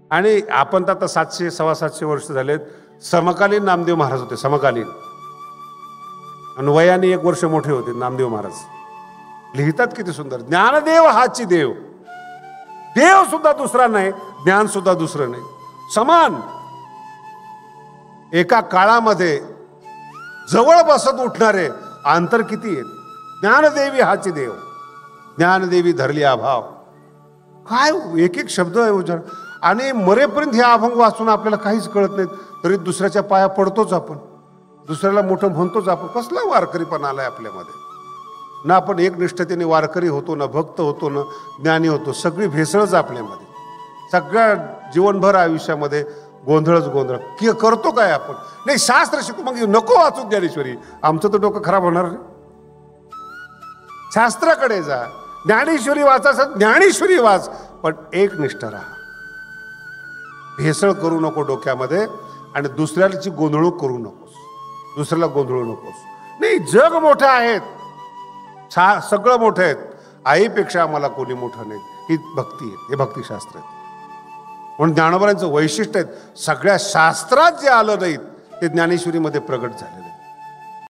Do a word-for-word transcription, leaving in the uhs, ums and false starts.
आणि आपण तर आता सातशे सव्वा सातशे वर्ष झालेत. समकालीन नामदेव महाराज होते, समकालीन. आणि वयाने एक वर्ष मोठे होते नामदेव महाराज. लिहितात किती सुंदर, ज्ञानदेव हाची देव. देव सुद्धा दुसरा नाही, ज्ञान सुद्धा दुसरं नाही, समान. एका काळामध्ये जवळ बसत उठणारे अंतर किती आहेत. ज्ञानदेवी हाची देव, ज्ञानदेवी धरली अभाव. काय एक एक शब्द आहे उच्चार. आणि मरेपर्यंत हे अभंग वाचून आपल्याला काहीच कळत नाही, तरी दुसऱ्याच्या पाया पडतोच आपण, दुसऱ्याला मोठं म्हणतोच आपण. कसला वारकरीपणा आलाय आपल्यामध्ये. ना आपण एकनिष्ठतेने वारकरी होतो, ना भक्त होतो, ना ज्ञानी होतो. सगळी भेसळच आपल्यामध्ये. सगळ्या जीवनभर आयुष्यामध्ये गोंधळच गोंधळ. की करतो काय आपण. नाही शास्त्र शिकू, मग नको वाचू ज्ञानेश्वरी. आमचं तर डोकं खराब होणार नाही. शास्त्राकडे जा, ज्ञानेश्वरी वाचा, ज्ञानेश्वरी वाच, पण एकनिष्ठ राहा. भेसळ करू नको डोक्यामध्ये. आणि दुसऱ्याची गोंधळूक करू नकोस, दुसऱ्याला गोंधळू नकोस. नाही, जग मोठं आहेत, छा सगळं मोठं आहेत. आईपेक्षा आम्हाला कोणी मोठं नाही. ही भक्ती आहे, हे भक्तिशास्त्र आहे. म्हणून ज्ञानोबांचं वैशिष्ट्य आहेत. सगळ्या शास्त्रात जे आलं नाहीत ते ज्ञानेश्वरीमध्ये प्रगट झाले.